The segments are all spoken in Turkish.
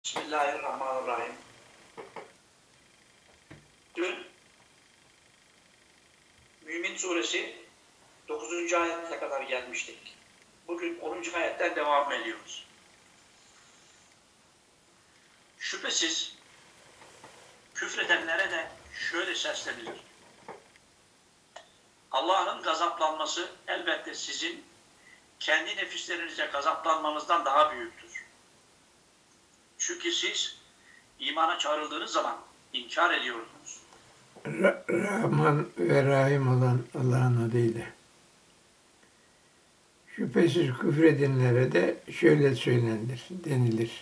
Bismillahirrahmanirrahim. Dün Mümin Suresi 9. ayete kadar gelmiştik. Bugün 10. ayetten devam ediyoruz. Şüphesiz küfredenlere de şöyle seslenilir. Allah'ın gazaplanması elbette sizin kendi nefislerinize gazaplanmanızdan daha büyüktür. Çünkü siz imana çağrıldığınız zaman inkar ediyordunuz. Rahman ve Rahim olan Allah'ın adıyla. Şüphesiz küfredenlere de şöyle söylenir, denilir.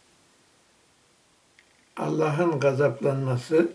Allah'ın gazaplanması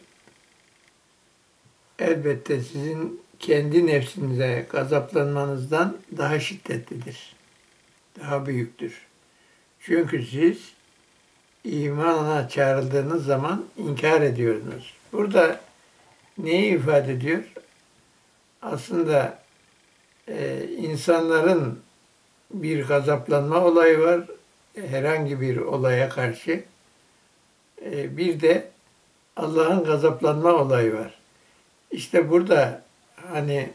elbette sizin kendi nefsinize gazaplanmanızdan daha şiddetlidir. Daha büyüktür. Çünkü siz imana çağrıldığınız zaman inkar ediyordunuz. Burada neyi ifade ediyor? Aslında insanların bir gazaplanma olayı var. Herhangi bir olaya karşı. Bir de Allah'ın gazaplanma olayı var. İşte burada hani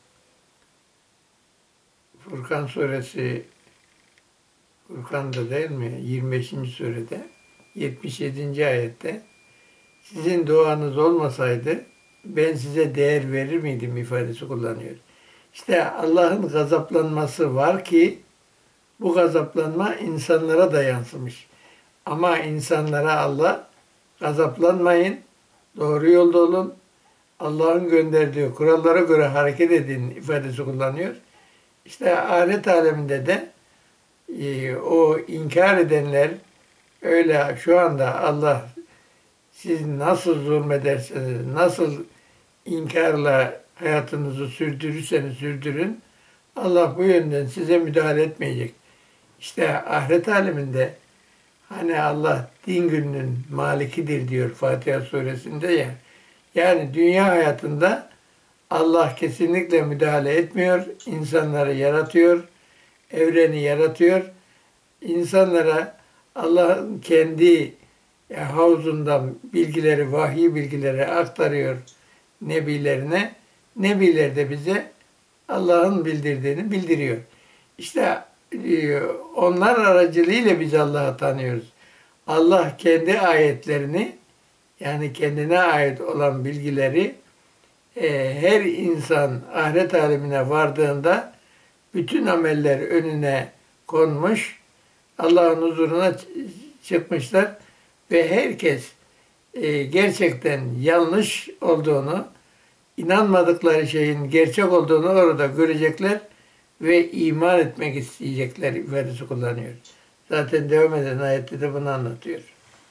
Furkan suresi Furkan'da değil mi? 25. surede 77. ayette sizin duanız olmasaydı ben size değer verir miydim ifadesi kullanıyor. İşte Allah'ın gazaplanması var ki bu gazaplanma insanlara da yansımış. Ama insanlara Allah gazaplanmayın, doğru yolda olun, Allah'ın gönderdiği kurallara göre hareket edin ifadesi kullanıyor. İşte ahiret aleminde de o inkar edenler öyle şu anda Allah siz nasıl zulmederseniz, nasıl inkarla hayatınızı sürdürürseniz sürdürün, Allah bu yönden size müdahale etmeyecek. İşte ahiret aleminde hani Allah din gününün malikidir diyor Fatiha suresinde ya. Yani dünya hayatında Allah kesinlikle müdahale etmiyor, insanları yaratıyor, evreni yaratıyor. İnsanlara Allah'ın kendi havzundan bilgileri, vahiy bilgileri aktarıyor nebilerine. Nebiler de bize Allah'ın bildirdiğini bildiriyor. İşte onlar aracılığıyla biz Allah'ı tanıyoruz. Allah kendi ayetlerini, yani kendine ait olan bilgileri her insan ahiret alemine vardığında bütün ameller önüne konmuş, Allah'ın huzuruna çıkmışlar ve herkes gerçekten yanlış olduğunu, inanmadıkları şeyin gerçek olduğunu orada görecekler ve iman etmek isteyecekler ifadesi kullanıyor. Zaten devam eden ayette de bunu anlatıyor.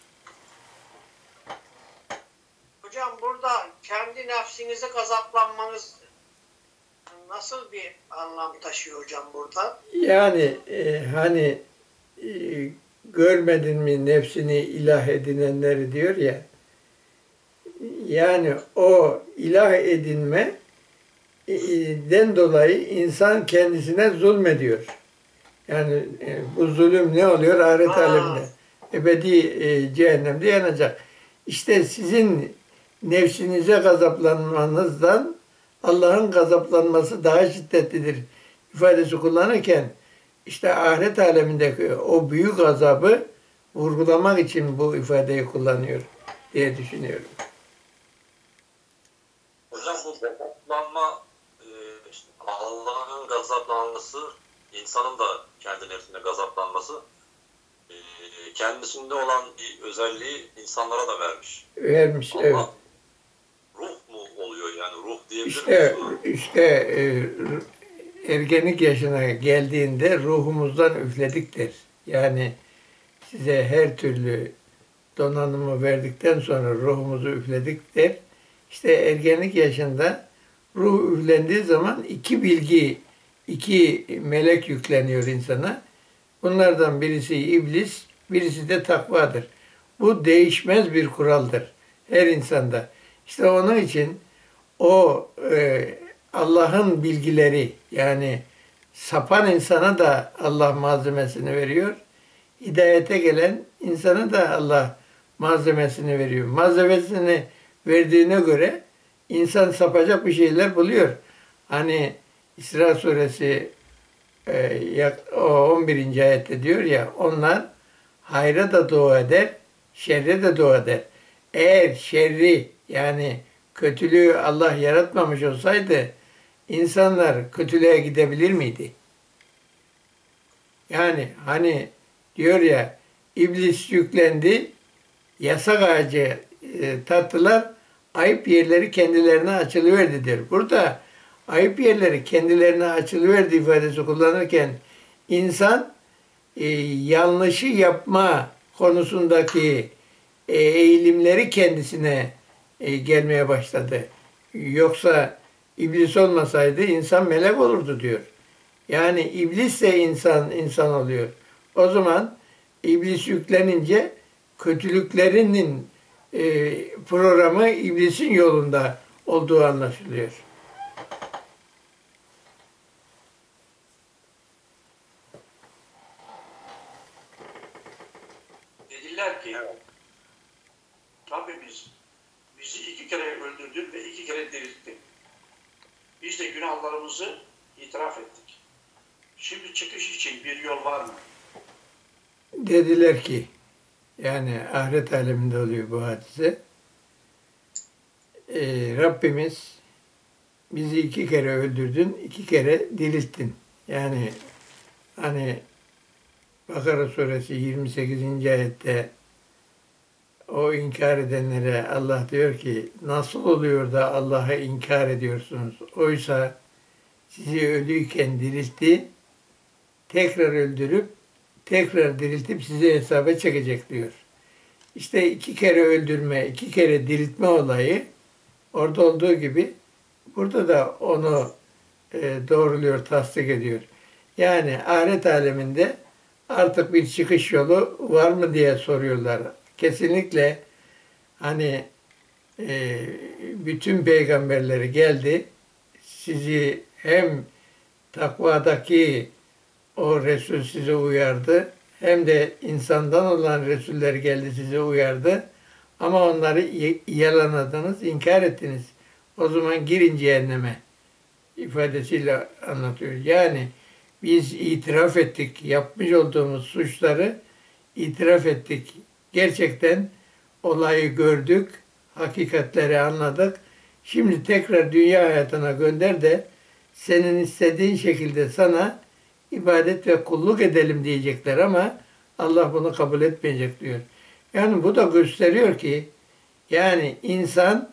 Hocam burada kendi nefsinize gazaplanmanız nasıl bir anlam taşıyor hocam burada? Yani hani görmedin mi nefsini ilah edinenleri diyor ya, yani o ilah edinme den dolayı insan kendisine zulmediyor. Yani bu zulüm ne oluyor? Ahiret aleminde. Ebedi cehennemde yanacak. İşte sizin nefsinize gazaplanmanızdan Allah'ın gazaplanması daha şiddetlidir ifadesi kullanırken işte ahiret alemindeki o büyük gazabı vurgulamak için bu ifadeyi kullanıyor diye düşünüyorum. Hocam bu gazaplanma, işte Allah'ın gazaplanması, insanın da kendi nefsine gazaplanması, kendisinde olan bir özelliği insanlara da vermiş. Vermiş, ama evet. Ruh mu oluyor yani? Ruh diyebilir İşte, miyiz? Ergenlik yaşına geldiğinde ruhumuzdan üfledik der. Yani size her türlü donanımı verdikten sonra ruhumuzu üfledik der. İşte ergenlik yaşında ruh üflendiği zaman iki bilgi, iki melek yükleniyor insana. Bunlardan birisi iblis, birisi de takvadır. Bu değişmez bir kuraldır her insanda. İşte onun için o Allah'ın bilgileri, yani sapan insana da Allah malzemesini veriyor. hidayete gelen insana da Allah malzemesini veriyor. Malzemesini verdiğine göre insan sapacak bir şeyler buluyor. Hani İsra suresi o 11. ayette diyor ya, onlar hayra da dua eder, şerre de dua eder. Eğer şerri, yani kötülüğü Allah yaratmamış olsaydı insanlar kötülüğe gidebilir miydi? Yani hani diyor ya, iblis yüklendi, yasak ağacı tattılar, ayıp yerleri kendilerine açılıverdi diyor. Burada ayıp yerleri kendilerine açılıverdi ifadesi kullanırken insan yanlışı yapma konusundaki eğilimleri kendisine gelmeye başladı. Yoksa iblis olmasaydı insan melek olurdu diyor. Yani iblisse insan oluyor. O zaman iblis yüklenince kötülüklerinin programı iblisin yolunda olduğu anlaşılıyor. Dediler ki Rabbimiz bizi 2 kere öldürdün ve 2 kere dirilttin. Biz de günahlarımızı itiraf ettik. Şimdi çıkış için bir yol var mı? Dediler ki, yani ahiret aleminde oluyor bu hadise. Rabbimiz bizi 2 kere öldürdün, 2 kere dirilttin. Yani hani Bakara suresi 28. ayette o inkar edenlere Allah diyor ki, nasıl oluyor da Allah'ı inkar ediyorsunuz? Oysa sizi ölüyken diriltti, tekrar öldürüp, tekrar diriltip sizi hesaba çekecek diyor. İşte 2 kere öldürme, 2 kere diriltme olayı orada olduğu gibi burada da onu doğruluyor, tasdik ediyor. Yani ahiret aleminde artık bir çıkış yolu var mı diye soruyorlar. Kesinlikle hani bütün peygamberleri geldi, sizi hem takvadaki o Resul sizi uyardı, hem de insandan olan Resuller geldi sizi uyardı. Ama onları yalanladınız, inkar ettiniz. O zaman girin cehenneme ifadesiyle anlatıyor. Yani biz itiraf ettik, yapmış olduğumuz suçları itiraf ettik. Gerçekten olayı gördük, hakikatleri anladık. Şimdi tekrar dünya hayatına gönder de senin istediğin şekilde sana ibadet ve kulluk edelim diyecekler ama Allah bunu kabul etmeyecek diyor. Yani bu da gösteriyor ki yani insan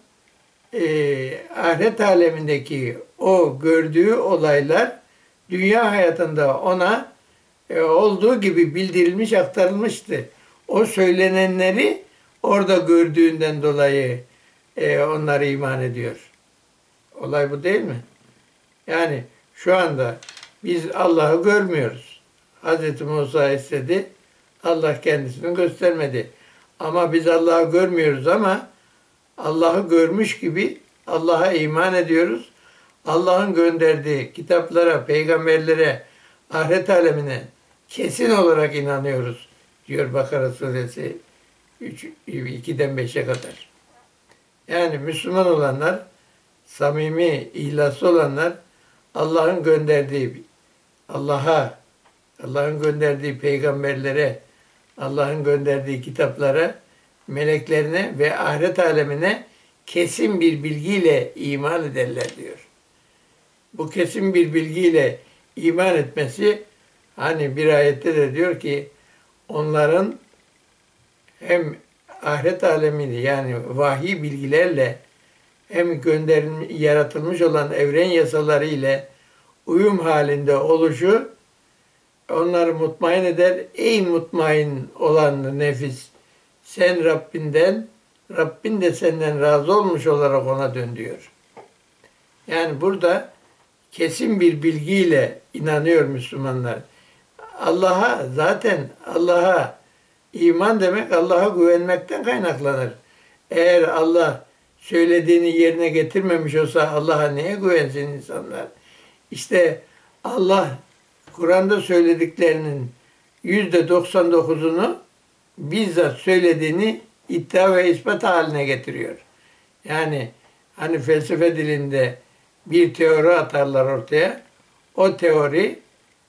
ahiret alemindeki o gördüğü olaylar dünya hayatında ona olduğu gibi bildirilmiş, aktarılmıştı. O söylenenleri orada gördüğünden dolayı onlara iman ediyor. Olay bu değil mi? Yani şu anda biz Allah'ı görmüyoruz. Hz. Musa istedi, Allah kendisini göstermedi. Ama biz Allah'ı görmüyoruz ama Allah'ı görmüş gibi Allah'a iman ediyoruz. Allah'ın gönderdiği kitaplara, peygamberlere, ahiret alemine kesin olarak inanıyoruz diyor Bakara suresi 2'den 5'e kadar. Yani Müslüman olanlar, samimi, ihlaslı olanlar Allah'ın gönderdiği Allah'ın gönderdiği peygamberlere, Allah'ın gönderdiği kitaplara, meleklerine ve ahiret alemine kesin bir bilgiyle iman ederler diyor. Bu kesin bir bilgiyle iman etmesi, hani bir ayette de diyor ki onların hem ahiret alemini yani vahiy bilgilerle hem yaratılmış olan evren yasaları ile uyum halinde oluşu onları mutmain eder. Ey mutmain olan nefis, sen Rabbin de senden razı olmuş olarak ona dön diyor. Yani burada kesin bir bilgiyle inanıyor Müslümanlar. Allah'a iman demek Allah'a güvenmekten kaynaklanır. Eğer Allah söylediğini yerine getirmemiş olsa Allah'a neye güvensin insanlar? İşte Allah Kur'an'da söylediklerinin %99'unu bizzat söylediğini iddia ve ispat haline getiriyor. Yani hani felsefe dilinde bir teori atarlar ortaya. O teori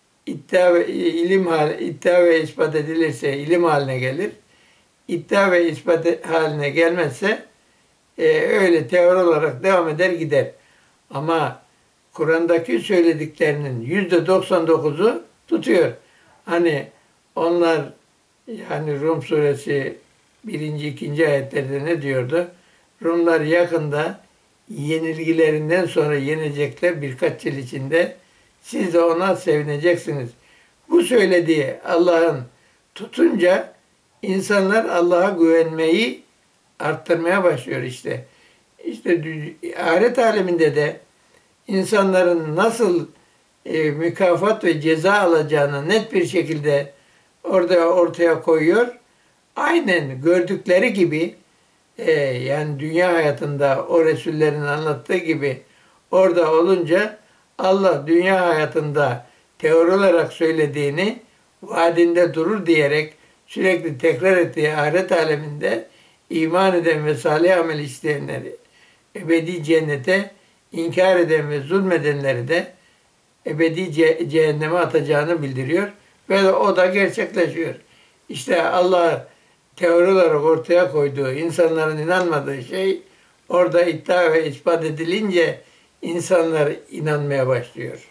iddia ve ispat edilirse ilim haline gelir. İddia ve ispat haline gelmezse öyle teori olarak devam eder gider. Ama Kur'an'daki söylediklerinin %99'u tutuyor. Hani onlar yani Rum suresi 1. 2. ayetlerde ne diyordu? Rumlar yakında yenilgilerinden sonra yenecekler birkaç yıl içinde. Siz de ona sevineceksiniz. Bu söylediği Allah'ın tutunca insanlar Allah'a güvenmeyi arttırmaya başlıyor işte. İşte ahiret aleminde de insanların nasıl mükafat ve ceza alacağını net bir şekilde orada ortaya koyuyor. Aynen gördükleri gibi yani dünya hayatında o Resullerin anlattığı gibi orada olunca Allah dünya hayatında teori olarak söylediğini vaadinde durur diyerek sürekli tekrar ettiği ahiret aleminde iman eden ve salih amel isteyenleri ebedi cennete, inkar eden ve zulmedenleri de ebedi cehenneme atacağını bildiriyor. Ve o da gerçekleşiyor. İşte Allah teori olarak ortaya koyduğu, insanların inanmadığı şey orada iddia ve ispat edilince insanlar inanmaya başlıyor.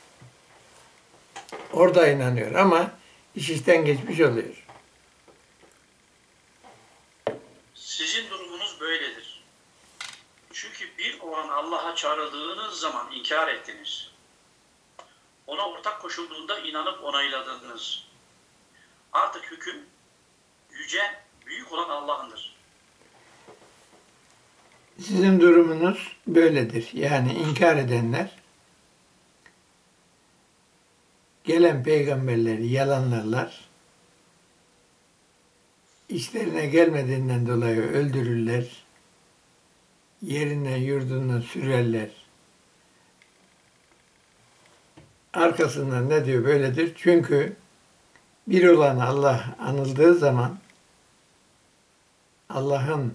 Orada inanıyor ama iş işten geçmiş oluyor. Sizin durumunuz böyledir. Çünkü bir olan Allah'a çağrıldığınız zaman inkar ettiniz. Ona ortak koşulduğunda inanıp onayladınız. Artık hüküm yüce, büyük olan Allah'ındır. Sizin durumunuz böyledir. Yani inkar edenler gelen peygamberleri yalanlarlar. İşlerine gelmediğinden dolayı öldürürler. Yerinden yurdundan sürerler. Arkasından ne diyor? Böyledir. Çünkü bir olan Allah anıldığı zaman Allah'ın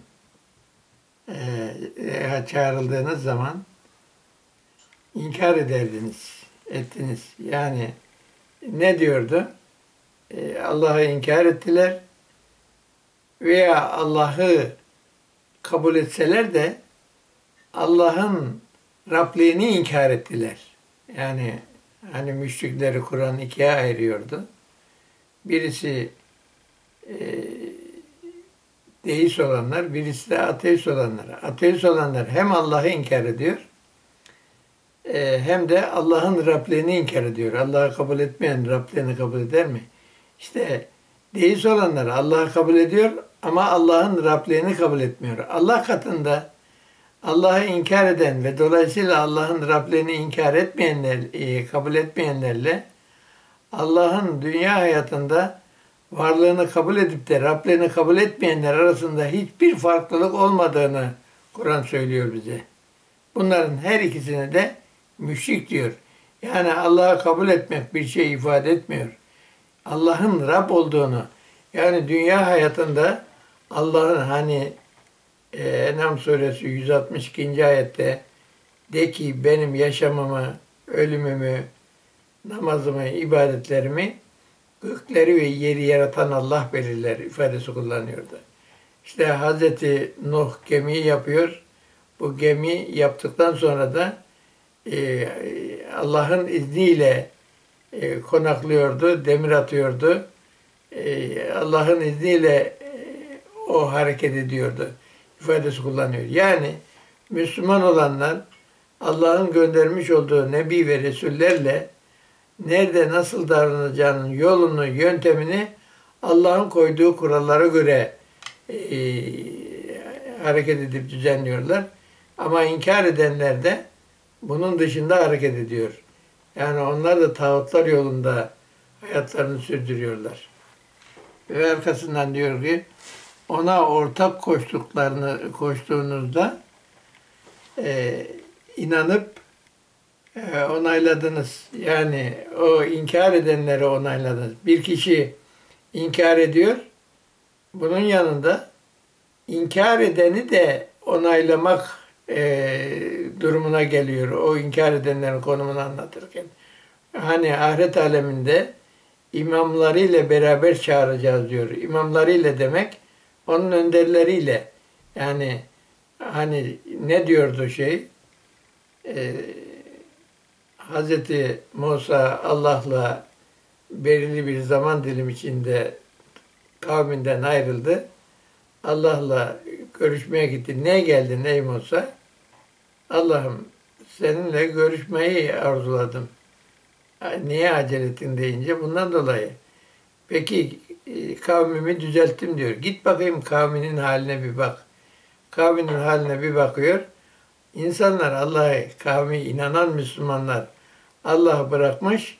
çağrıldığınız zaman inkar ettiniz. Yani ne diyordu? Allah'ı inkar ettiler veya Allah'ı kabul etseler de Allah'ın Rabliğini inkar ettiler. Yani hani müşrikleri Kur'an ikiye ayırıyordu. Birisi deist olanlar, birisi de ateist olanlar. Ateist olanlar hem Allah'ı inkar ediyor hem de Allah'ın Rabliğini inkar ediyor. Allah'ı kabul etmeyen Rabliğini kabul eder mi? İşte deist olanlar Allah'ı kabul ediyor ama Allah'ın Rabliğini kabul etmiyor. Allah katında Allah'ı inkar eden ve dolayısıyla Allah'ın Rabliğini inkar etmeyenler, kabul etmeyenlerle Allah'ın dünya hayatında varlığını kabul edip de Rabliğini kabul etmeyenler arasında hiçbir farklılık olmadığını Kur'an söylüyor bize. Bunların her ikisine de müşrik diyor. Yani Allah'ı kabul etmek bir şey ifade etmiyor. Allah'ın Rab olduğunu, yani dünya hayatında Allah'ın hani En'am suresi 162. ayette de ki benim yaşamımı, ölümümü, namazımı, ibadetlerimi gökleri ve yeri yaratan Allah belirler ifadesi kullanıyordu. İşte Hazreti Nuh gemiyi yapıyor. Bu gemi yaptıktan sonra da Allah'ın izniyle konaklıyordu, demir atıyordu. Allah'ın izniyle o hareket ediyordu ifadesi kullanıyor. Yani Müslüman olanlar Allah'ın göndermiş olduğu Nebi ve Resullerle nerede nasıl davranacağının yolunu, yöntemini Allah'ın koyduğu kurallara göre hareket edip düzenliyorlar. Ama inkar edenler de bunun dışında hareket ediyor. Yani onlar da tağutlar yolunda hayatlarını sürdürüyorlar. Ve arkasından diyor ki ona ortak koştuğunuzda inanıp onayladınız. Yani o inkar edenleri onayladınız. Bir kişi inkar ediyor. Bunun yanında inkar edeni de onaylamak durumuna geliyor. O inkar edenlerin konumunu anlatırken. Hani ahiret aleminde imamlarıyla beraber çağıracağız diyor. İmamlarıyla demek onun önderleriyle. Yani hani ne diyordu Hazreti Musa Allah'la belirli bir zaman dilimi içinde kavminden ayrıldı. Allah'la görüşmeye gitti. Neye geldin ey Musa? Allah'ım seninle görüşmeyi arzuladım. Niye acele ettin deyince bundan dolayı. Peki kavmimi düzelttim diyor. Git bakayım kavminin haline bir bak. Kavminin haline bir bakıyor. İnsanlar Allah'a, kavmi inanan Müslümanlar Allah'ı bırakmış.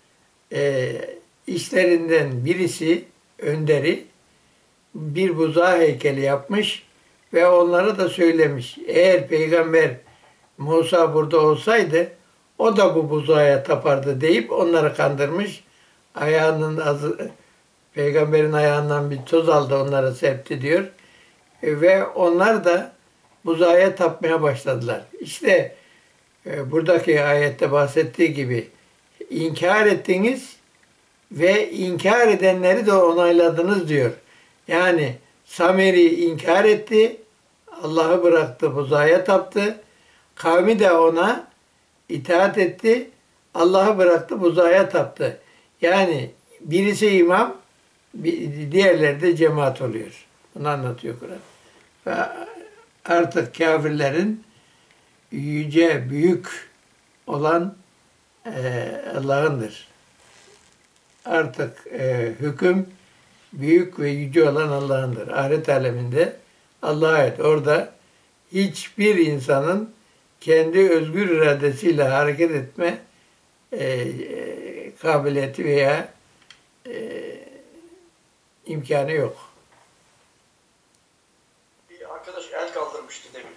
İşlerinden birisi, önderi bir buzağı heykeli yapmış ve onlara da söylemiş. Eğer peygamber Musa burada olsaydı o da bu buzağa tapardı deyip onları kandırmış. Peygamberin ayağından bir toz aldı onlara serpti diyor. Ve onlar da buzağa tapmaya başladılar. İşte buradaki ayette bahsettiği gibi inkar ettiniz ve inkar edenleri de onayladınız diyor. Yani Samiri inkar etti, Allah'ı bıraktı, buzağa taptı. Kavmi de ona itaat etti, Allah'ı bıraktı, buzağa taptı. Yani birisi imam, diğerleri de cemaat oluyor. Bunu anlatıyor Kur'an. Ve artık kafirlerin yüce, büyük olan Allah'ındır. Artık hüküm büyük ve yüce olan Allah'ındır. Ahiret aleminde Allah'a ait. Orada hiçbir insanın kendi özgür iradesiyle hareket etme kabiliyeti veya imkanı yok. Bir arkadaş el kaldırmıştı demin.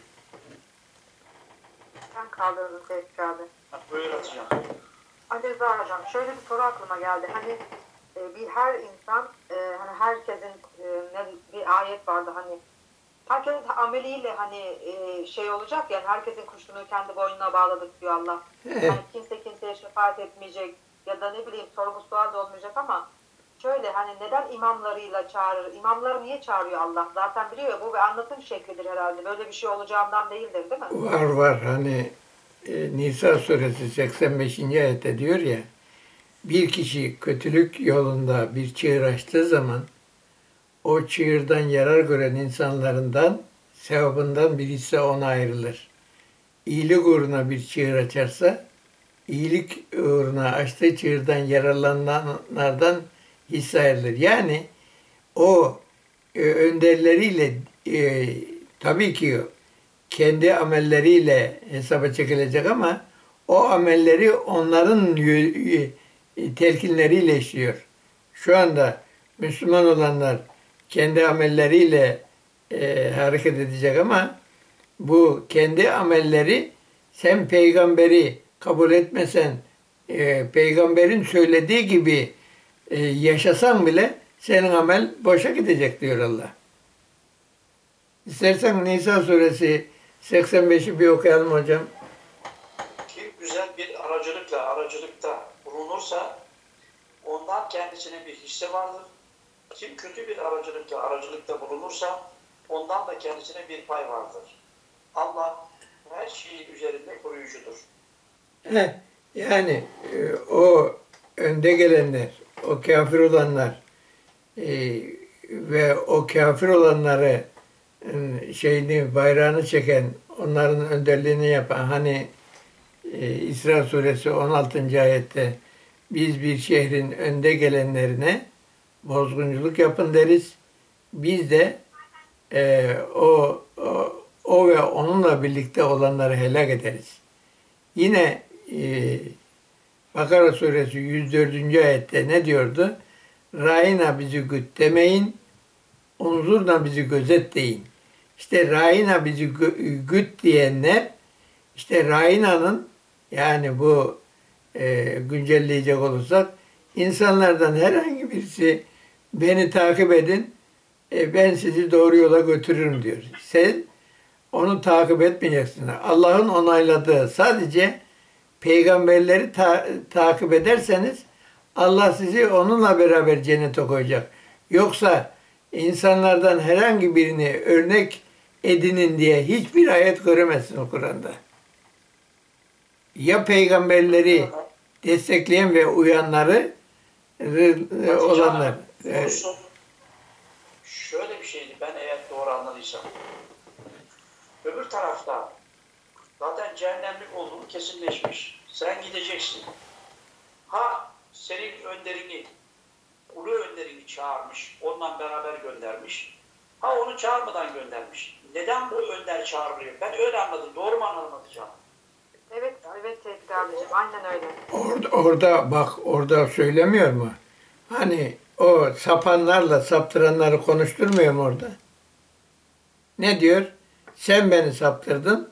Ben kaldırdım Tevfik abi. Buyur atacağım. Ali Rıza Hocam, şöyle bir soru aklıma geldi. Hani bir her insan, hani herkesin bir ayet vardı hani herkesin ameliyle hani şey olacak yani herkesin kuşunu kendi boynuna bağladık diyor Allah. Yani kimse kimseye şefaat etmeyecek ya da ne bileyim sorgu sual da olmayacak ama şöyle hani neden imamlarıyla çağırır? İmamları niye çağırıyor Allah? Zaten biliyor ya bu bir anlatım şeklidir herhalde. Böyle bir şey olacağından değildir değil mi? Var hani Nisa suresi 85. ayette diyor ya bir kişi kötülük yolunda bir çığır açtığı zaman o çığırdan yarar gören insanlarından sevabından bir hisse ona ayrılır. İyilik uğruna bir çığır açarsa iyilik uğruna açtığı çığırdan yararlananlardan hisse ayrılır. Yani o önderleriyle tabii ki kendi amelleriyle hesaba çekilecek ama o amelleri onların telkinleriyle işliyor. Şu anda Müslüman olanlar kendi amelleriyle hareket edecek ama bu kendi amelleri sen peygamberi kabul etmesen peygamberin söylediği gibi yaşasan bile senin amel boşa gidecek diyor Allah. İstersen Nisa suresi 85'i bir okuyalım hocam. Kim güzel bir aracılıkta bulunursa ondan kendisine bir hisse vardır. Kim kötü bir aracılıkta bulunursa ondan da kendisine bir pay vardır. Allah her şeyin üzerinde koruyucudur. Yani o önde gelenler, o kafir olanlar ve o kafir olanları bayrağını çeken, onların önderliğini yapan hani İsra suresi 16. ayette biz bir şehrin önde gelenlerine bozgunculuk yapın deriz. Biz de o ve onunla birlikte olanları helak ederiz. Yine Bakara suresi 104. ayette ne diyordu? Ra'ina bizi güt demeyin, unzurna bizi gözet deyin. İşte Ra'ina bizi güt diyenler, işte Ra'ina'nın Yani bu güncelleyecek olursak insanlardan herhangi birisi beni takip edin, ben sizi doğru yola götürürüm diyor. Sen onu takip etmeyeceksin. Allah'ın onayladığı sadece peygamberleri takip ederseniz Allah sizi onunla beraber cennete koyacak. Yoksa insanlardan herhangi birini örnek edinin diye hiçbir ayet göremezsiniz Kur'an'da. Ya peygamberleri destekleyen ve uyanları olanlar. Doğrusu şöyle bir şeydi, ben eğer doğru anladıysam. Öbür tarafta zaten cehennemlik olduğunu kesinleşmiş. Sen gideceksin. Ha senin önderini, ulu önderini çağırmış, onunla beraber göndermiş. Ha onu çağırmadan göndermiş. Neden bu önder çağrılıyor? Ben öyle anladım. Doğru mu anladım Hatice? Evet, evet Tevfik abicim. Aynen öyle. Orada bak, orada söylemiyor mu? Hani o sapanlarla saptıranları konuşturmuyor mu orada? Ne diyor? Sen beni saptırdın.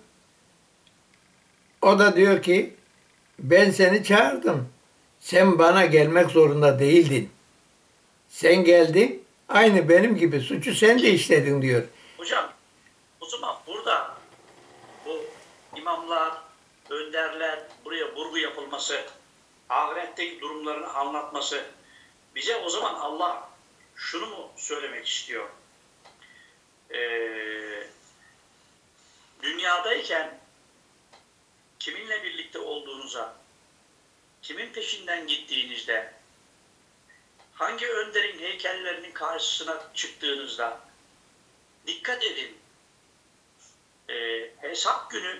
O da diyor ki ben seni çağırdım. Sen bana gelmek zorunda değildin. Sen geldin. Aynı benim gibi suçu sen de işledin diyor. Hocam o zaman burada bu imamlar, önderler, buraya vurgu yapılması, ahiretteki durumlarını anlatması, bize o zaman Allah şunu mu söylemek istiyor? Dünyadayken kiminle birlikte olduğunuza, kimin peşinden gittiğinizde, hangi önderin heykellerinin karşısına çıktığınızda dikkat edin. Hesap günü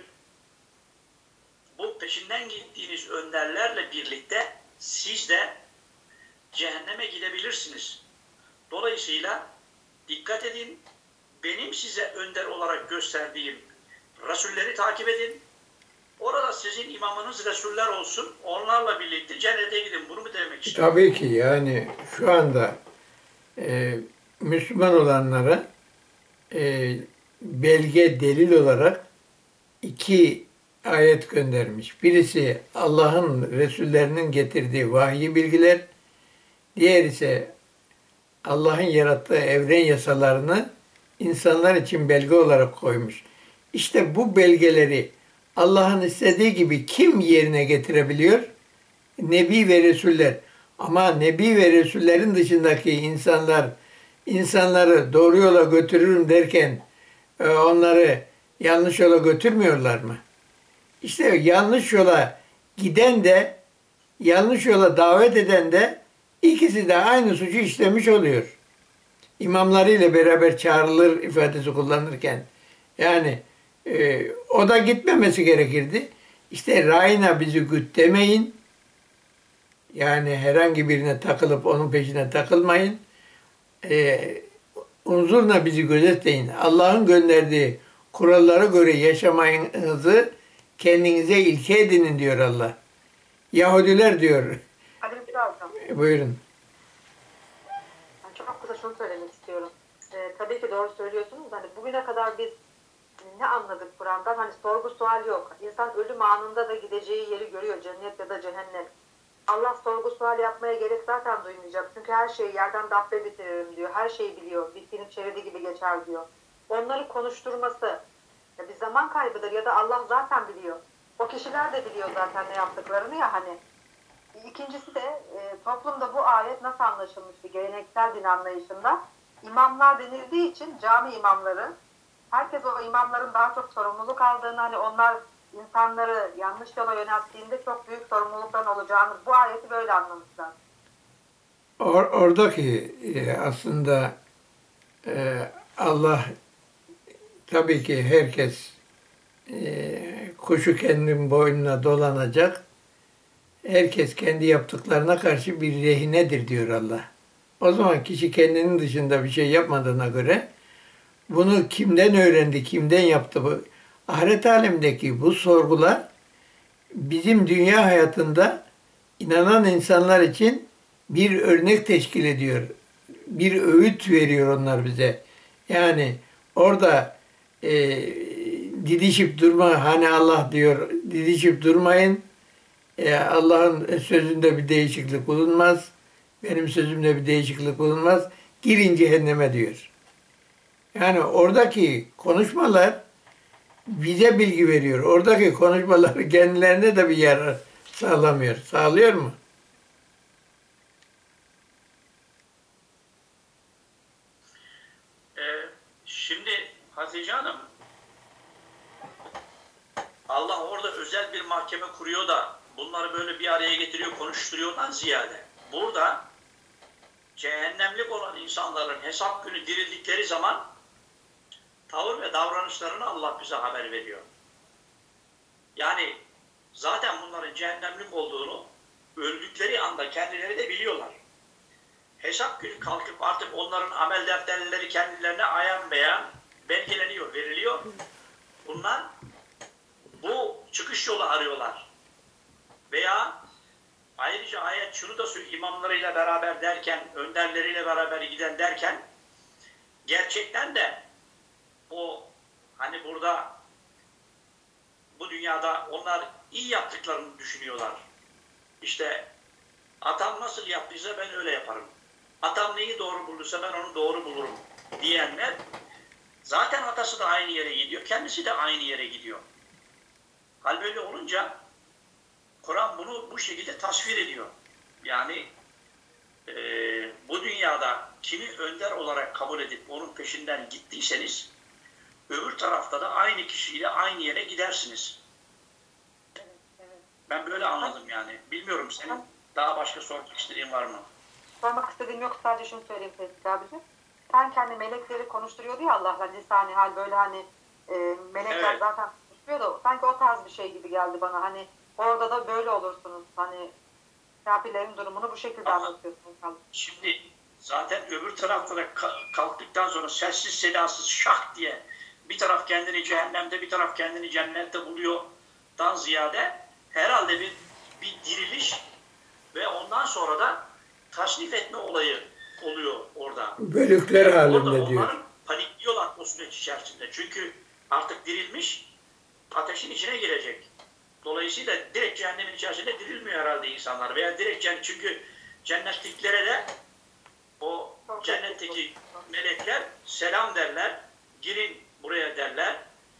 bu peşinden gittiğiniz önderlerle birlikte siz de cehenneme gidebilirsiniz. Dolayısıyla dikkat edin. Benim size önder olarak gösterdiğim Resulleri takip edin. Orada sizin imamınız Resuller olsun. Onlarla birlikte cennete gidin. Bunu mu demek istiyorum? Tabii ki yani şu anda Müslüman olanlara belge, delil olarak iki ayet göndermiş. Birisi Allah'ın Resullerinin getirdiği vahiy bilgiler, diğer ise Allah'ın yarattığı evren yasalarını insanlar için belge olarak koymuş. İşte bu belgeleri Allah'ın istediği gibi kim yerine getirebiliyor? Nebi ve Resuller. Ama Nebi ve Resullerin dışındaki insanları doğru yola götürürüm derken onları yanlış yola götürmüyorlar mı? İşte yanlış yola giden de yanlış yola davet eden de ikisi de aynı suçu işlemiş oluyor. İmamlarıyla beraber çağrılır ifadesi kullanırken. Yani o da gitmemesi gerekirdi. İşte rayına bizi güt demeyin. Yani herhangi birine takılıp onun peşine takılmayın. Unzurna bizi gözetleyin. Allah'ın gönderdiği kurallara göre yaşamanızı kendinize ilke edinin diyor Allah. Yahudiler diyor. Buyurun. Ben çok kısa şunu söylemek istiyorum. Tabii ki doğru söylüyorsunuz. Hani bugüne kadar biz ne anladık Kur'an'dan? Hani sorgu sual yok. İnsan ölüm anında da gideceği yeri görüyor. Cennet ya da cehennem. Allah sorgu sual yapmaya gerek zaten duymayacak. Çünkü her şeyi yerden dabbe bitiririm diyor. Her şeyi biliyor. Bir film çevirdiği gibi geçer diyor. Onları konuşturması bir zaman kaybıdır ya da Allah zaten biliyor. O kişiler de biliyor zaten ne yaptıklarını ya hani. İkincisi de toplumda bu ayet nasıl anlaşılmıştı geleneksel din anlayışında? İmamlar denildiği için cami imamları, herkes o imamların daha çok sorumluluk aldığını, hani onlar insanları yanlış yola yönelttiğinde çok büyük sorumlulukların olacağını bu ayeti böyle anlamışlar. Oradaki aslında Allah tabii ki herkes kuşu kendinin boynuna dolanacak. Herkes kendi yaptıklarına karşı bir rehinedir diyor Allah. O zaman kişi kendinin dışında bir şey yapmadığına göre bunu kimden öğrendi, kimden yaptı bu? Ahiret alemindeki bu sorgular bizim dünya hayatında inanan insanlar için bir örnek teşkil ediyor. Bir öğüt veriyor onlar bize. Yani orada didişip durma, hani Allah diyor, didişip durmayın. Allah'ın sözünde bir değişiklik bulunmaz. Benim sözümde bir değişiklik bulunmaz. Girin cehenneme diyor. Yani oradaki konuşmalar bize bilgi veriyor. Oradaki konuşmalar kendilerine de bir yarar sağlamıyor. Sağlıyor mu? Şimdi Hatice Hanım, Allah orada özel bir mahkeme kuruyor da bunları böyle bir araya getiriyor, konuşturuyordan ziyade burada cehennemlik olan insanların hesap günü dirildikleri zaman tavır ve davranışlarını Allah bize haber veriyor. Yani zaten bunların cehennemlik olduğunu öldükleri anda kendileri de biliyorlar. Hesap günü kalkıp artık onların amel defterleri kendilerine ayan beyan belgeleniyor, veriliyor. Bunlar bu çıkış yolu arıyorlar. Veya ayrıca ayet şunu da söylüyor, imamlarıyla beraber derken, önderleriyle beraber giden derken gerçekten de o hani burada bu dünyada onlar iyi yaptıklarını düşünüyorlar. İşte atam nasıl yaptıysa ben öyle yaparım. Atam neyi doğru bulduysa ben onu doğru bulurum diyenler zaten atası da aynı yere gidiyor. Kendisi de aynı yere gidiyor. Hal böyle olunca Kur'an bunu bu şekilde tasvir ediyor. Yani bu dünyada kimi önder olarak kabul edip onun peşinden gittiyseniz öbür tarafta da aynı kişiyle aynı yere gidersiniz. Ben böyle anladım yani. Bilmiyorum senin daha başka sormak istediğin var mı? Sormak istediğim yok. Sadece şunu söyleyeyim Tevfik abici. Sen kendi melekleri konuşturuyordu ya Allah'la lisani hal böyle hani melekler Evet. zaten konuşuyor da sanki o tarz bir şey gibi geldi bana. Hani orada da böyle olursunuz. Hani kafirlerin durumunu bu şekilde Ama anlatıyorsunuz. şimdi zaten öbür taraflara kalktıktan sonra sessiz sedasız şak diye bir taraf kendini cehennemde bir taraf kendini cennette buluyordan ziyade herhalde bir diriliş ve ondan sonra da tasnif etme olayı oluyor orada. Bölükler Orada halinde diyor. onların panikliyorlar o süreç içerisinde. Çünkü artık dirilmiş ateşin içine girecek. Dolayısıyla direkt cehennemin içerisinde dirilmiyor herhalde insanlar. Veya direkt çünkü cennetliklere de o cennetteki melekler selam derler. Girin buraya derler.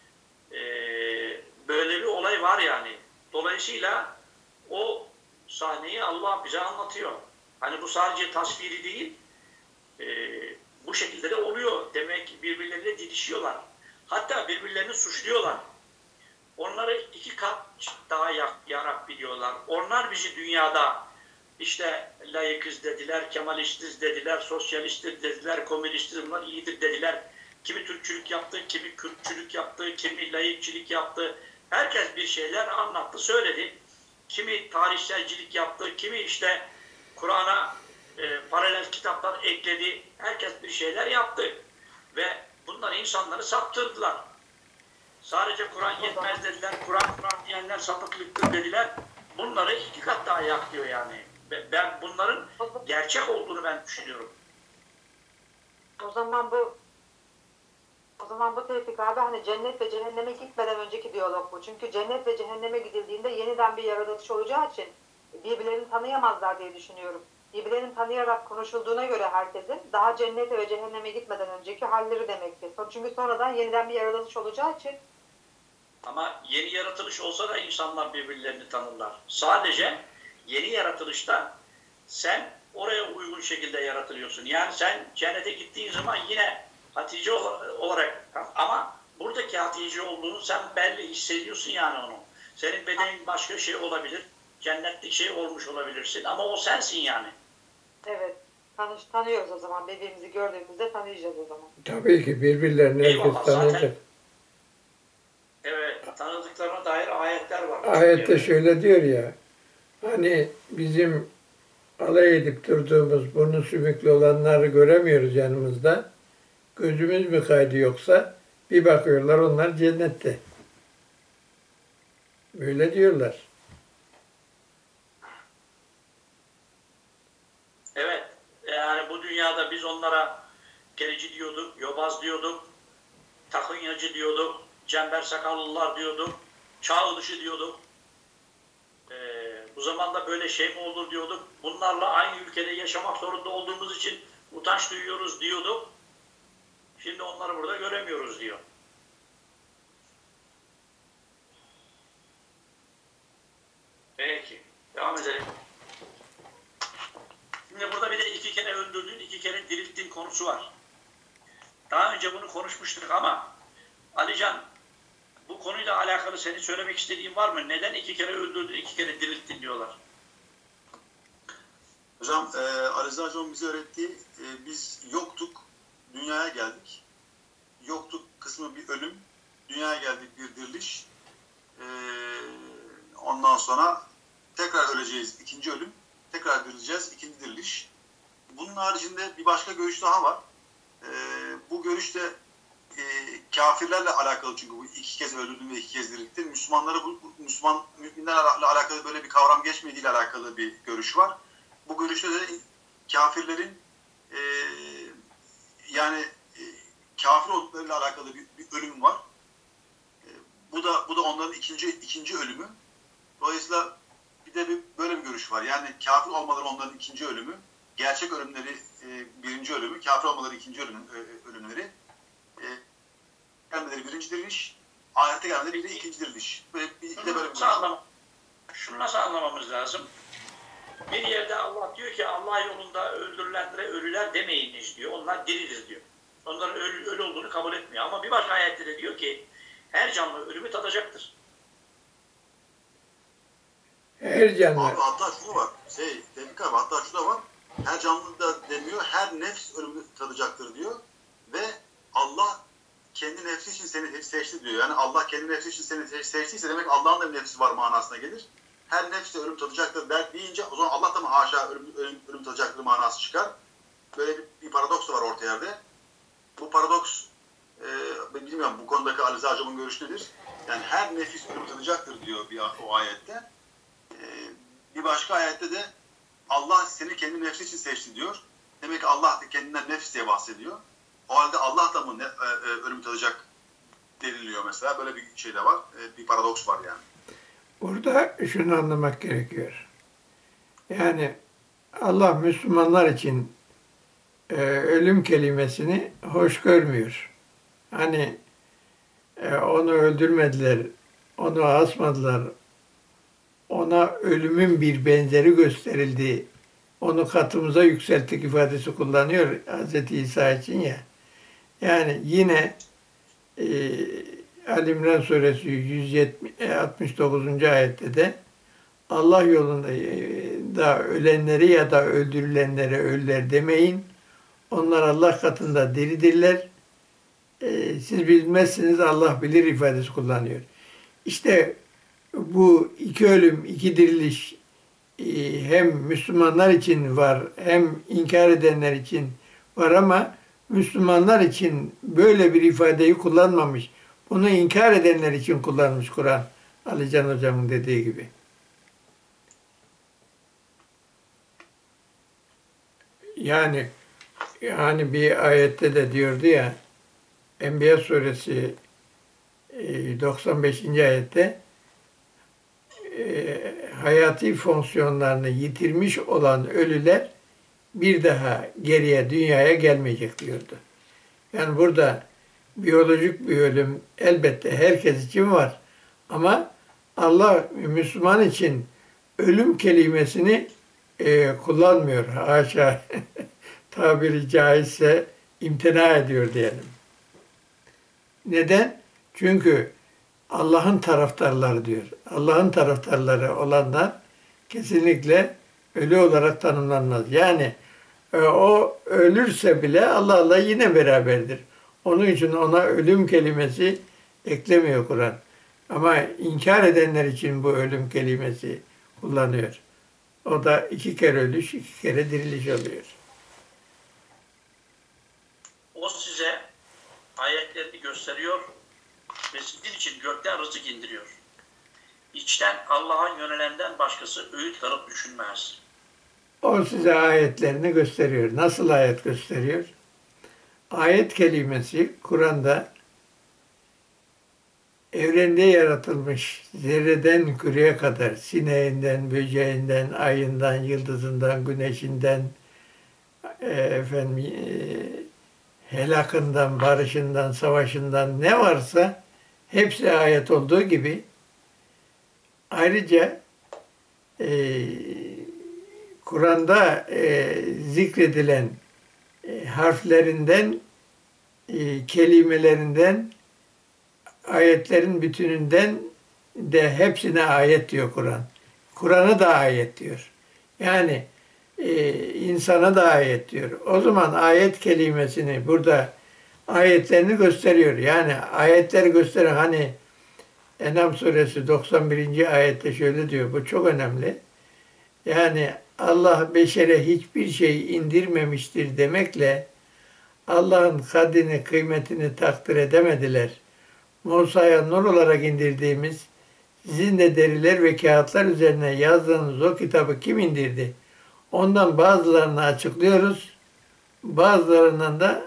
Böyle bir olay var yani. Dolayısıyla o sahneyi Allah bize anlatıyor. Hani bu sadece tasviri değil, bu şekilde de oluyor. Demek birbirleriyle didişiyorlar. Hatta birbirlerini suçluyorlar. Onları 2 kat daha ya Rabbi diyorlar. Onlar bizi dünyada işte layıkız dediler, kemalistiz dediler, sosyalistiz dediler, komünistiz bunlar iyidir dediler. Kimi Türkçülük yaptı, kimi Kürtçülük yaptı, kimi layıkçılık yaptı. Herkes bir şeyler anlattı, söyledi. Kimi tarihselcilik yaptı, kimi işte Kur'an'a paralel kitaplar ekledi. Herkes bir şeyler yaptı. Ve bunlar insanları saptırdılar. Sadece Kur'an yetmez dediler, Kur'an diyenler sapıklıktır dediler. Bunları 2 kat daha yaklıyor yani. Ben bunların gerçek olduğunu ben düşünüyorum. O zaman bu Tevfik abi hani cennet ve cehenneme gitmeden önceki diyalog bu. Çünkü cennet ve cehenneme gidildiğinde yeniden bir yaratılış olacağı için birbirlerini tanıyamazlar diye düşünüyorum. Birbirlerini tanıyarak konuşulduğuna göre herkesin daha cennete ve cehenneme gitmeden önceki halleri demek ki. Çünkü sonradan yeniden bir yaratılış olacağı için. Ama yeni yaratılış olsa da insanlar birbirlerini tanırlar. Sadece yeni yaratılışta sen oraya uygun şekilde yaratılıyorsun. Yani sen cennete gittiğin zaman yine Hatice olarak ama buradaki Hatice olduğunu sen belli hissediyorsun yani onu. Senin bedenin başka şey olabilir. Cennetlik şey olmuş olabilirsin ama o sensin yani. Evet. Tanıyoruz o zaman. Birbirimizi gördüğümüzde tanıyacağız o zaman. Tabii ki birbirlerini herkes Eyvallah, tanıyacak. zaten evet, tanıdıklarına dair ayetler var. Ayette şöyle diyor ya, hani bizim alay edip durduğumuz burnu sümüklü olanları göremiyoruz yanımızda. Gözümüz mü kaydı yoksa bir bakıyorlar onlar cennette. Böyle diyorlar. Evet, yani bu dünyada biz onlara gerici diyorduk, yobaz diyorduk, takınyacı diyorduk, cember sakallılar diyorduk, çağ dışı diyorduk. Bu zamanda böyle şey mi olur diyorduk. Bunlarla aynı ülkede yaşamak zorunda olduğumuz için utanç duyuyoruz diyorduk. Şimdi onları burada göremiyoruz diyor. Peki, devam edelim. Şimdi burada bir de 2 kere öldürdüğün, 2 kere dirilttiğin konusu var. Daha önce bunu konuşmuştuk ama Alican, bu konuyla alakalı senin söylemek istediğin var mı? Neden 2 kere öldürdün, 2 kere dirilttin diyorlar? Hocam Ali Rıza Hocam bize öğrettiği biz yoktuk, dünyaya geldik. Yokluk kısmı bir ölüm, dünyaya geldik bir diriliş. Ondan sonra tekrar öleceğiz, ikinci ölüm. Tekrar dirileceğiz, ikinci diriliş. Bunun haricinde bir başka görüş daha var. Bu görüşte kafirlerle alakalı, çünkü bu 2 kez öldürdüm ve 2 kez dirilttim. Müslüman müminlerle alakalı böyle bir kavram geçmediğiyle alakalı bir görüş var. Bu görüşte de kafirlerin kafir olduklarıyla alakalı bir ölüm var. Bu da onların ikinci ölümü. Dolayısıyla bir de böyle bir görüş var. Yani kafir olmaları onların ikinci ölümü, gerçek ölümleri birinci ölümü, kafir olmaları ikinci ölümleri, gelmeleri birinci diriliş, ahirete gelmeleri bir de ikinci diriliş. Böyle bir Şunu nasıl anlamamız lazım? Bir yerde Allah diyor ki Allah yolunda öldürülenlere ölüler demeyiniz diyor. Onlar diridir diyor. Onların ölü olduğunu kabul etmiyor. Ama bir başka ayette de diyor ki her canlı ölümü tadacaktır. Her canlı. Abi hatta şunu var. Tevfik abi, hatta şu da var. Her canlı da demiyor. Her nefs ölümü tadacaktır diyor. Ve Allah kendi nefsi için seni seçti diyor. Yani Allah kendi nefsi için seni seçtiyse demek Allah'ın da bir nefsi var manasına gelir. Her nefs de ölüm tadacaktır deyince o zaman Allah da mı haşa ölüm tadacaktır manası çıkar. Böyle bir paradoks da var orta yerde. Bu paradoks bilmiyorum, bu konudaki Ali Rıza Hocam'ın görüşü nedir? Yani her nefis ölüm tadacaktır diyor o ayette. Bir başka ayette de Allah seni kendi nefsi için seçti diyor. Demek ki Allah da kendinden nefis diye bahsediyor. O halde Allah da mı ölüm tadacak deniliyor mesela. Böyle bir şey de var. Bir paradoks var yani. Burada şunu anlamak gerekiyor. Yani Allah Müslümanlar için ölüm kelimesini hoş görmüyor. Hani onu öldürmediler, onu asmadılar, ona ölümün bir benzeri gösterildi, onu katımıza yükselttik ifadesi kullanıyor Hz. İsa için ya. Yani yine Ali İmran Suresi 169. ayette de Allah yolunda da ölenleri ya da öldürülenlere ölüler demeyin. Onlar Allah katında diridirler. Siz bilmezsiniz, Allah bilir ifadesi kullanıyor. İşte bu 2 ölüm, 2 diriliş hem Müslümanlar için var, hem inkar edenler için var ama Müslümanlar için böyle bir ifadeyi kullanmamış. Bunu inkar edenler için kullanmış Kur'an. Ali Can Hocam'ın dediği gibi. Yani bir ayette de diyordu ya, Enbiya suresi 95. ayette hayati fonksiyonlarını yitirmiş olan ölüler bir daha geriye dünyaya gelmeyecek diyordu. Yani burada biyolojik bir ölüm elbette herkes için var. Ama Allah Müslüman için ölüm kelimesini kullanmıyor. Haşa tabiri caizse imtina ediyor diyelim. Neden? Çünkü Allah'ın taraftarları diyor. Allah'ın taraftarları olanlar kesinlikle ölü olarak tanımlanmaz. Yani o ölürse bile Allah'la yine beraberdir. Onun için ona ölüm kelimesi eklemiyor Kur'an. Ama inkar edenler için bu ölüm kelimesi kullanıyor. O da 2 kere ölüş, 2 kere diriliş oluyor. O size ayetlerini gösteriyor ve sizin için gökten rızık indiriyor. İçten Allah'a yönelenden başkası öğüt karıp düşünmez. O size ayetlerini gösteriyor. Nasıl ayet gösteriyor? Ayet kelimesi Kur'an'da evrende yaratılmış zerreden küreye kadar, sineğinden, böceğinden, ayından, yıldızından, güneşinden, helakından, barışından, savaşından ne varsa hepsi ayet olduğu gibi ayrıca Kur'an'da zikredilen harflerinden, kelimelerinden, ayetlerin bütününden de hepsine ayet diyor Kur'an. Kur'an'a da ayet diyor. Yani insana da ayet diyor. O zaman ayet kelimesini burada ayetlerini gösteriyor. Yani ayetleri gösteren hani En'am suresi 91. ayette şöyle diyor. Bu çok önemli. Yani Allah beşere hiçbir şey indirmemiştir demekle Allah'ın kadrini, kıymetini takdir edemediler. Musa'ya nur olarak indirdiğimiz sizin de deriler ve kağıtlar üzerine yazdığınız o kitabı kim indirdi? Ondan bazılarını açıklıyoruz, bazılarından da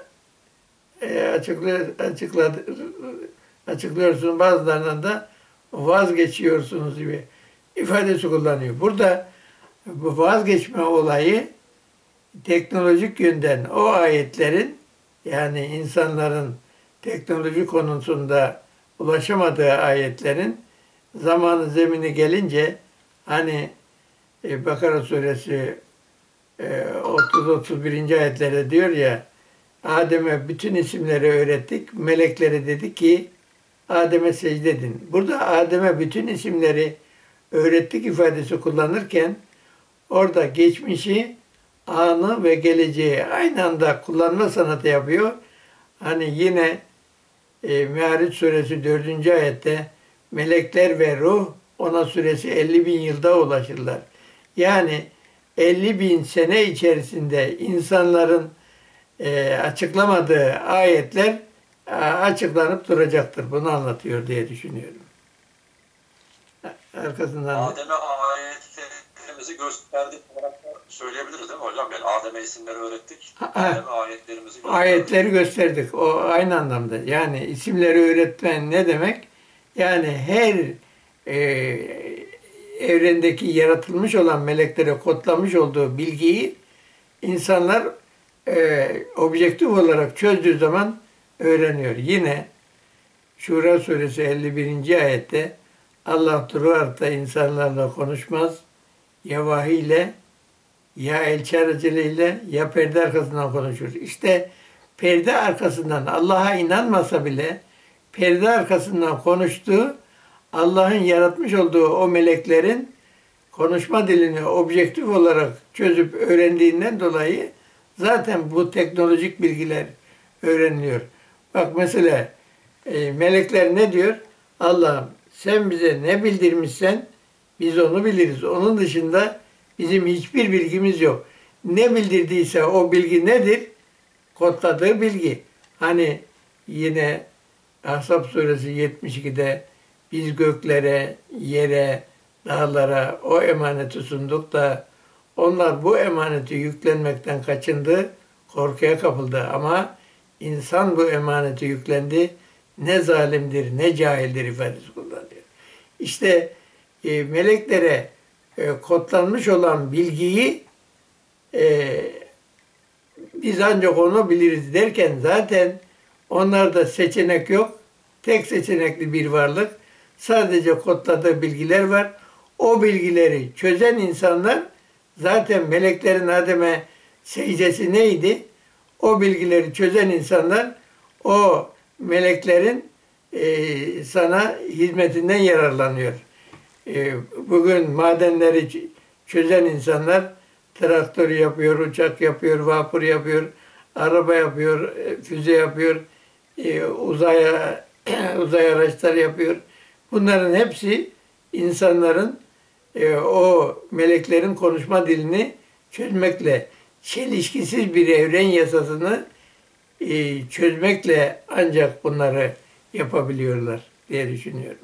açıklıyorsunuz, bazılarından da vazgeçiyorsunuz gibi ifadesi kullanıyor. Burada bu vazgeçme olayı teknolojik yönden o ayetlerin, yani insanların teknoloji konusunda ulaşamadığı ayetlerin zamanı zemini gelince hani Bakara suresi 30-31. ayetlerde diyor ya, Adem'e bütün isimleri öğrettik, meleklere dedi ki Adem'e secde edin. Burada Adem'e bütün isimleri öğrettik ifadesi kullanırken orada geçmişi, anı ve geleceği aynı anda kullanma sanatı yapıyor. Hani yine Me'aric suresi 4. ayette melekler ve ruh ona süresi 50.000 yılda ulaşırlar. Yani 50.000 sene içerisinde insanların açıklamadığı ayetler açıklanıp duracaktır. Bunu anlatıyor diye düşünüyorum. Arkasından Adem'e ayetlerimizi gösterdik olarak da söyleyebiliriz değil mi hocam? Yani Adem'e isimleri öğrettik. Adem'e ayetlerimizi gösterdik. Ayetleri gösterdik. O aynı anlamda. Yani isimleri öğretmen ne demek? Yani her evrendeki yaratılmış olan meleklere kodlamış olduğu bilgiyi insanlar objektif olarak çözdüğü zaman öğreniyor. Yine Şura suresi 51. ayette Allah durar da insanlarla konuşmaz. Ya vahiyle, ya elçi aracılığıyla, ya perde arkasından konuşur. İşte perde arkasından Allah'a inanmasa bile perde arkasından konuştuğu, Allah'ın yaratmış olduğu o meleklerin konuşma dilini objektif olarak çözüp öğrendiğinden dolayı zaten bu teknolojik bilgiler öğreniliyor. Bak mesela melekler ne diyor? Allah'ım sen bize ne bildirmişsen biz onu biliriz. Onun dışında bizim hiçbir bilgimiz yok. Ne bildirdiyse o bilgi nedir? Kodladığı bilgi. Hani yine Ahzab suresi 72'de biz göklere, yere, dağlara o emaneti sunduk da onlar bu emaneti yüklenmekten kaçındı, korkuya kapıldı. Ama insan bu emaneti yüklendi, ne zalimdir, ne cahildir ifadesi kullanıyor. İşte meleklere kodlanmış olan bilgiyi biz ancak onu biliriz derken zaten onlarda seçenek yok. Tek seçenekli bir varlık. Sadece kodladığı bilgiler var. O bilgileri çözen insanlar zaten meleklerin Adem'e secdesi neydi? O bilgileri çözen insanlar o meleklerin sana hizmetinden yararlanıyor. Bugün madenleri çözen insanlar traktör yapıyor, uçak yapıyor, vapur yapıyor, araba yapıyor, füze yapıyor, uzay araçları yapıyor. Bunların hepsi insanların o meleklerin konuşma dilini çözmekle, çelişkisiz bir evren yasasını çözmekle ancak bunları yapabiliyorlar diye düşünüyorum.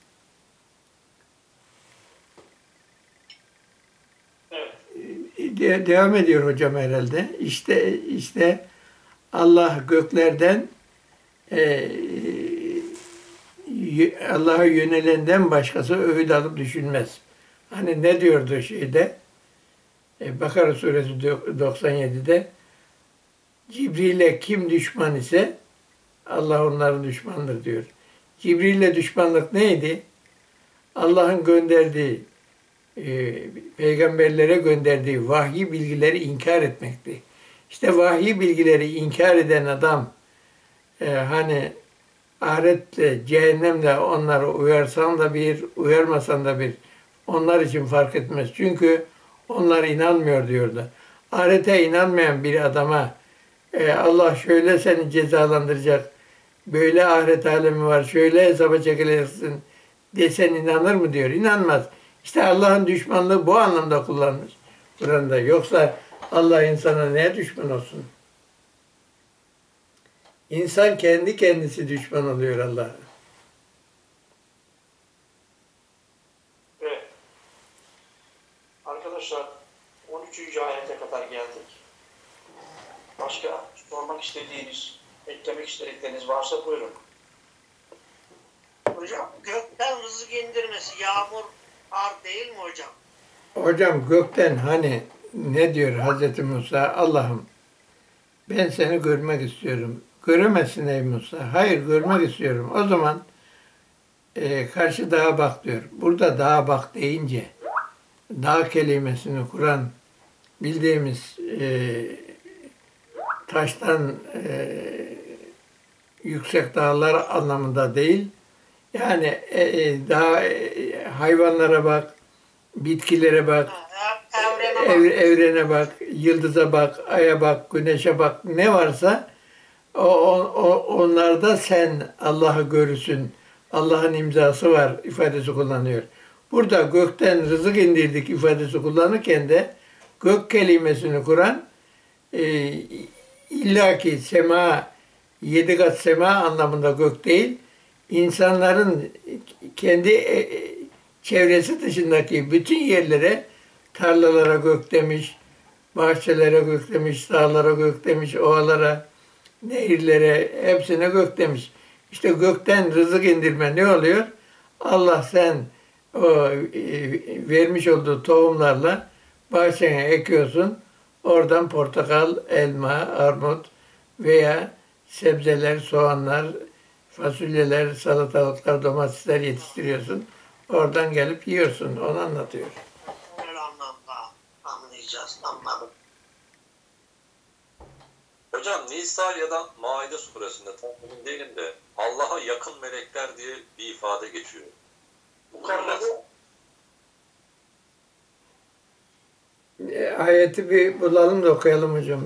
Devam ediyor hocam herhalde. İşte Allah göklerden Allah'a yönelenden başkası öğüt alıp düşünmez. Hani ne diyordu şeyde? Bakara suresi 97'de Cibril'e kim düşman ise Allah onların düşmanıdır diyor. Cibril'le düşmanlık neydi? Allah'ın gönderdiği, peygamberlere gönderdiği vahyi bilgileri inkar etmekti. İşte vahyi bilgileri inkar eden adam hani ahiretle, cehennemle onları uyarsan da bir, uyarmasan da bir, onlar için fark etmez. Çünkü onlar inanmıyor diyorlar. Ahirete inanmayan bir adama Allah şöyle seni cezalandıracak, böyle ahiret alemi var, şöyle hesaba çekileceksin desen inanır mı diyor. İnanmaz. İşte Allah'ın düşmanlığı bu anlamda kullanmış Kur'an'da. Yoksa Allah insana neye düşman olsun? İnsan kendi kendisi düşman oluyor Allah'a. Evet. Arkadaşlar 13. ayete kadar geldik. Başka sormak istediğiniz, eklemek istedikleriniz varsa buyurun. Hocam gökten rızık indirmesi, yağmur var değil mi hocam? Hocam gökten hani ne diyor Hazreti Musa? Allah'ım ben seni görmek istiyorum. Göremezsin ey Musa. Hayır görmek istiyorum. O zaman karşı dağa bak diyor. Burada dağa bak deyince dağ kelimesini kuran bildiğimiz taştan yüksek dağlar anlamında değil. Yani daha hayvanlara bak, bitkilere bak, evrene bak, yıldıza bak, aya bak, güneşe bak, ne varsa onlarda sen Allah'ı görürsün. Allah'ın imzası var ifadesi kullanıyor. Burada gökten rızık indirdik ifadesi kullanırken de gök kelimesini kuran illaki sema, 7 kat sema anlamında gök değil, insanların kendi çevresi dışındaki bütün yerlere, tarlalara gök demiş, bahçelere gök demiş, dağlara gök demiş, ovalara, nehirlere, hepsine gök demiş. İşte gökten rızık indirme ne oluyor? Allah sen o vermiş olduğu tohumlarla bahçene ekiyorsun. Oradan portakal, elma, armut veya sebzeler, soğanlar, fasulyeler, salatalıklar, domatesler yetiştiriyorsun. Oradan gelip yiyorsun. Onu anlatıyor. Öyle anlamda anlayacağız, anladım. Hocam Nisa ya da Maide suresinde tam emin değilim de Allah'a yakın melekler diye bir ifade geçiyor. Ayeti bir bulalım da okuyalım hocam.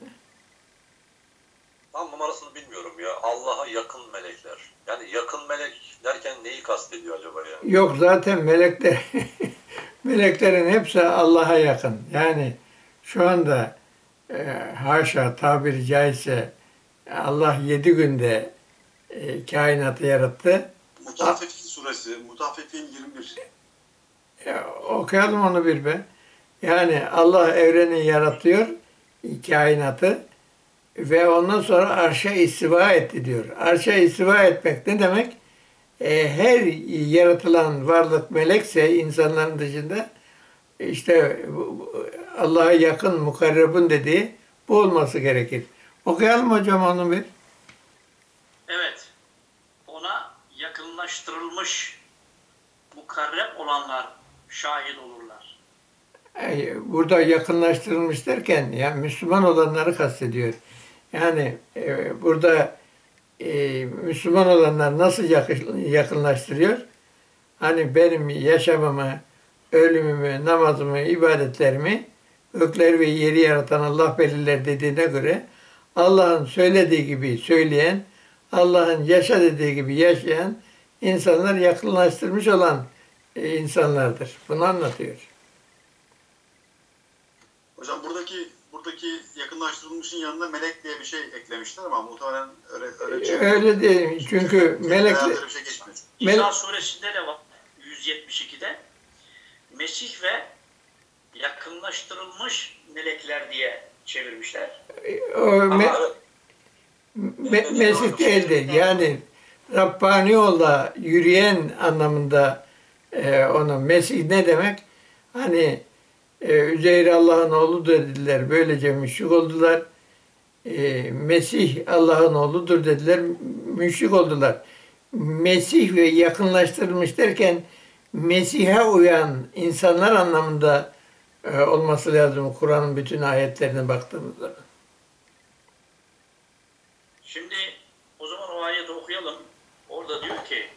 Tam numarasını bilmiyorum ya. Allah'a yakın melekler. Yani yakın melek derken neyi kastediyor acaba ya? Yok zaten meleklerin hepsi Allah'a yakın. Yani şu anda haşa tabiri caizse Allah 7 günde kainatı yarattı. Mutaffifin suresi, Mutaffifin 21. Okuyalım onu bir be. Yani Allah evreni yaratıyor, kainatı ve ondan sonra arşa istiva etti diyor. Arşa istiva etmek ne demek? Her yaratılan varlık melekse insanların dışında işte Allah'a yakın mukarrebun dediği bu olması gerekir. Okuyalım hocam onu bir. Evet. Ona yakınlaştırılmış mukarreb olanlar şahit olurlar. Burada yakınlaştırılmış derken yani Müslüman olanları kastediyor. Yani burada Müslüman olanlar nasıl yakınlaştırıyor? Hani benim yaşamımı, ölümümü, namazımı, ibadetlerimi gökler ve yeri yaratan Allah belirler dediğine göre Allah'ın söylediği gibi söyleyen, Allah'ın yaşa dediği gibi yaşayan insanlar yakınlaştırmış olan insanlardır. Bunu anlatıyor. Hocam buradaki yakınlaştırılmışın yanında melek diye bir şey eklemişler ama muhtemelen öyle bir şey. Öyle değil. Çünkü melekler bir şey geçmiyor. İsa suresinde de var. 172'de Mesih ve yakınlaştırılmış melekler diye çevirmişler. Mesih değildir. Yani Rabbani yolda yürüyen anlamında onu. Mesih ne demek? Hani Üzeyr Allah'ın oğlu dediler. Böylece müşrik oldular. Mesih Allah'ın oğludur dediler. Müşrik oldular. Mesih ve yakınlaştırılmış derken Mesih'e uyan insanlar anlamında olması lazım Kur'an'ın bütün ayetlerine baktığımızda. Şimdi o zaman o ayeti okuyalım. Orada diyor ki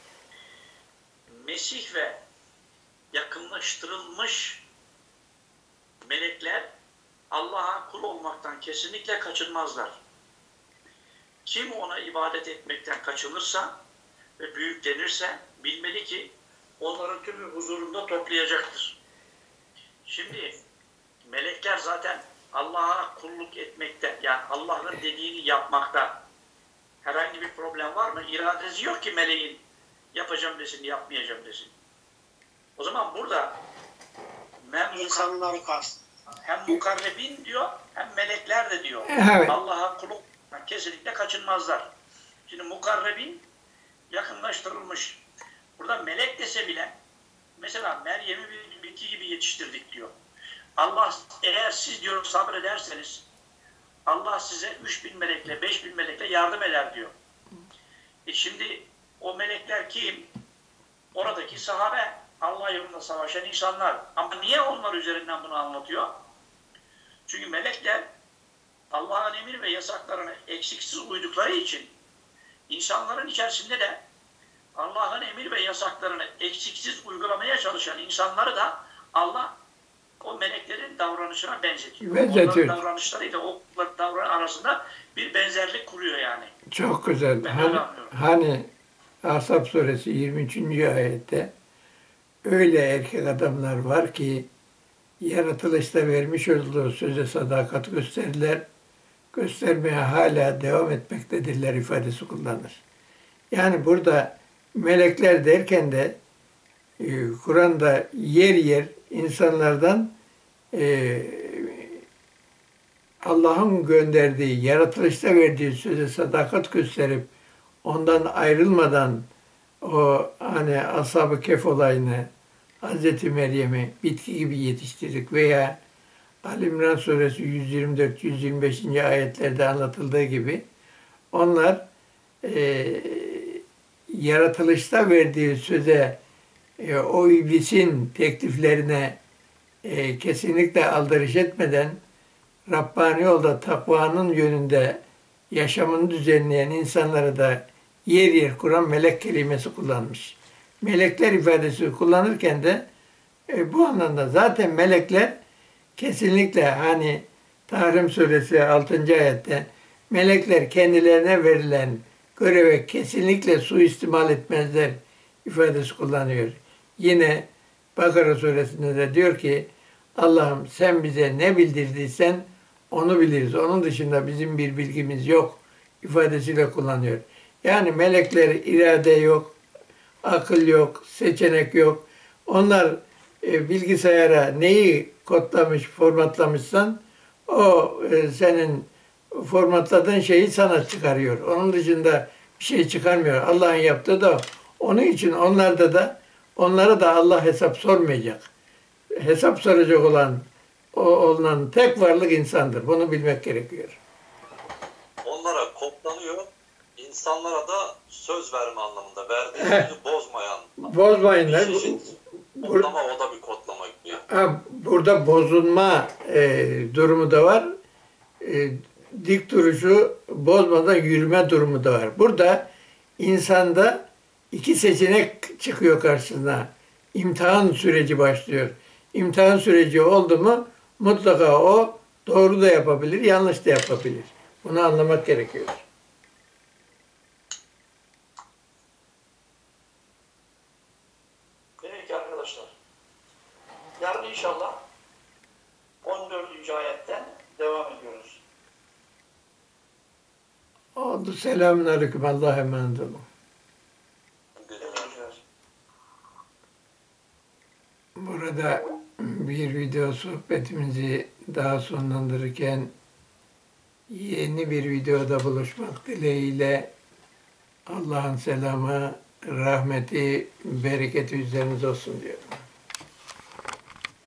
Mesih ve yakınlaştırılmış melekler Allah'a kul olmaktan kesinlikle kaçınmazlar. Kim ona ibadet etmekten kaçınırsa ve büyüklenirse bilmeli ki onların tümü huzurunda toplayacaktır. Şimdi melekler zaten Allah'a kulluk etmekte, yani Allah'ın dediğini yapmakta herhangi bir problem var mı? İradesi yok ki meleğin yapacağım desin, yapmayacağım desin. O zaman burada İnsanları kast. hem mukarrebin diyor hem melekler de diyor. Evet. Allah'a kulluk kesinlikle kaçınmazlar. Şimdi mukarrebin yakınlaştırılmış. Burada melek dese bile mesela Meryem'i bir bitki gibi yetiştirdik diyor. Allah eğer siz diyor sabrederseniz Allah size 3000 melekle 5000 melekle yardım eder diyor. Şimdi o melekler kim? Oradaki sahabe, Allah yolunda savaşan insanlar. Ama niye onlar üzerinden bunu anlatıyor? Çünkü melekler Allah'ın emir ve yasaklarına eksiksiz uydukları için insanların içerisinde de Allah'ın emir ve yasaklarını eksiksiz uygulamaya çalışan insanları da Allah o meleklerin davranışına benzetiyor. Onların davranışlarıyla o davranış arasında bir benzerlik kuruyor yani. Çok güzel. Hani Ahzab suresi 23. ayette öyle erkek adamlar var ki yaratılışta vermiş olduğu söze sadakat gösterirler, göstermeye hala devam etmektedirler ifadesi kullanır. Yani burada melekler derken de Kur'an'da yer yer insanlardan Allah'ın gönderdiği, yaratılışta verdiği söze sadakat gösterip ondan ayrılmadan o hani Ashab-ı Kehf olayını, Hazreti Meryem'i bitki gibi yetiştirdik veya Ali İmran suresi 124-125. ayetlerde anlatıldığı gibi onlar yaratılışta verdiği söze o iblisin tekliflerine kesinlikle aldırış etmeden Rabbani yolda takvanın yönünde yaşamını düzenleyen insanları da yer yer Kur'an melek kelimesi kullanmış. Melekler ifadesi kullanırken de bu anlamda zaten melekler kesinlikle hani Tahrim suresi 6. ayette melekler kendilerine verilen göreve kesinlikle suistimal etmezler ifadesi kullanıyor. Yine Bakara suresinde de diyor ki Allah'ım sen bize ne bildirdiysen onu biliriz. Onun dışında bizim bir bilgimiz yok ifadesiyle kullanıyor. Yani melekler irade yok, akıl yok, seçenek yok. Onlar bilgisayara neyi kodlamış, formatlamışsan o senin formatladığın şeyi sana çıkarıyor. Onun dışında bir şey çıkarmıyor. Allah'ın yaptığı da onun için onlara da Allah hesap sormayacak. Hesap soracak olan tek varlık insandır. Bunu bilmek gerekiyor. Onlara kodlanıyor, insanlara da söz verme anlamında. Verdiği sözü bozmayan. Bozmayınlar. Kodlama, o da bir kodlama gibi. Burada bozulma durumu da var. Dik duruşu bozmadan yürüme durumu da var. Burada insanda iki seçenek çıkıyor karşısına. İmtihan süreci başlıyor. İmtihan süreci oldu mu mutlaka o doğru da yapabilir, yanlış da yapabilir. Bunu anlamak gerekiyor. Peki arkadaşlar. Yarın inşallah 14. ayetten devam ediyoruz. Oldu. Selamünaleyküm. Allah'a emanet olun. Burada bir video sohbetimizi daha sonlandırırken yeni bir videoda buluşmak dileğiyle Allah'ın selamı, rahmeti, bereketi üzerinize olsun diyorum.